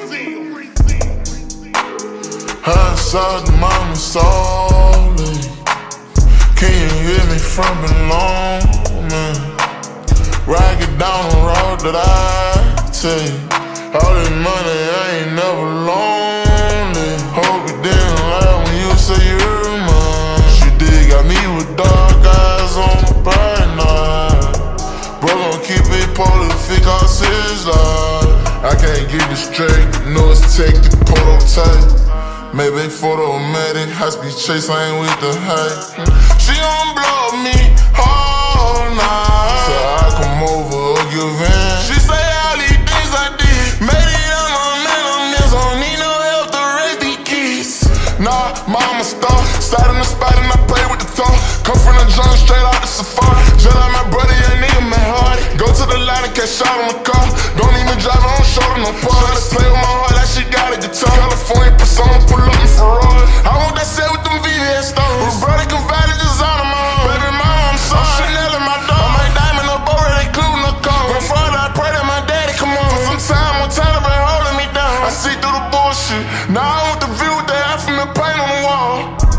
Inside the mama solely. Can you hear me from below, man? Ride down the road that I take. All this money, I ain't never lonely. Hope you didn't lie when you say you're mine. She did got me with dark eyes on the bright night. Bro gon' keep it prolific, cause his life. I can't get it straight, know it's tactic, prototype. Maybe photomatic, high speed chase, I ain't with the hype. She gon' blow me all night, so I come over or give in. She say all these things I did made it on my man, I'm this, don't need no help to raise these kids. Nah, mama star, sat in the spot and I play with the talk. Come from the jungle straight out the safari. Just like my brother, young nigga, man, hardy. Go to the line and catch shot on the car. Don't even drive on shoulder, no part. Try to play with my heart like she got a guitar. California persona, pull up in Ferrari. I want that set with them VVS stones. Brother converted design on my home. Baby mama, I'm sorry. I'm Chanel in my dog. I make diamond up over, they glue no cone. My father, I pray that my daddy come on. Sometime when time been holding me down, I see through the bullshit. Now I want the view with the half from the paint on the wall.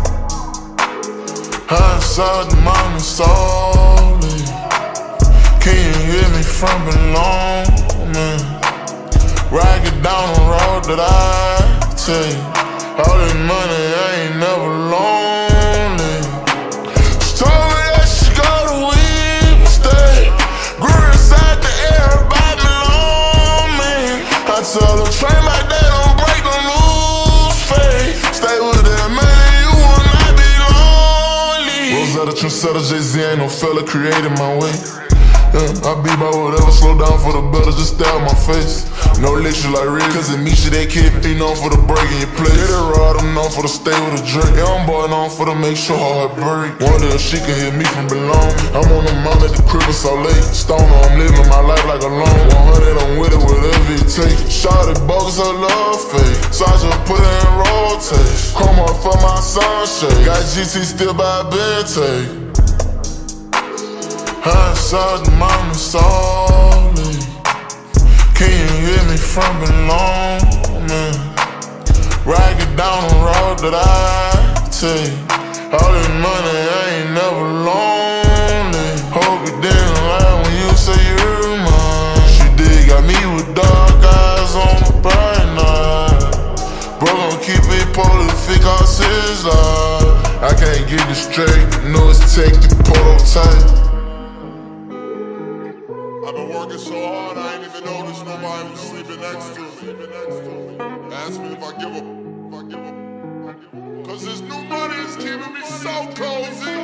Inside the mama solely. Can you hear me from below, man? Ride down the road that I take. All this money, I ain't never lonely. She told me that she go to weed stay. Grew inside the air, everybody on me. I tell her, train like that, don't break, don't lose faith. Stay with that man, you will not be lonely. Rosetta, trendsetter, Jay-Z, ain't no fella created my way. I be by whatever, slow down for the better, just stare at my face. No lecture like Red, cause it meets you, they kid be known for the break in your place. Get it right, I'm known for the stay with a drink. Youngboy known for the make sure her break. Wonder if she can hear me from below. I'm on the mount at the crib, it's so late. Stoner, I'm living my life like a loan. 100, I'm with it, whatever it takes. Shot it, bogus, her love fake. So I just put it in rotate. Come on for my sunshade. Got GT still by a bed tape. Inside the mama solely. Can you hear me from below, man? Ride down the road that I take. All this money, I ain't never lonely. Hope you didn't lie when you say you're mine. She did got me with dark eyes on the bright night. Bro gon' keep it prolific, cause his life. I can't get it straight, know it's tactic, prototype. I've been working so hard, I ain't even noticed nobody was sleeping next to me. Ask me if I give up. Cause this new money is keeping me so cozy.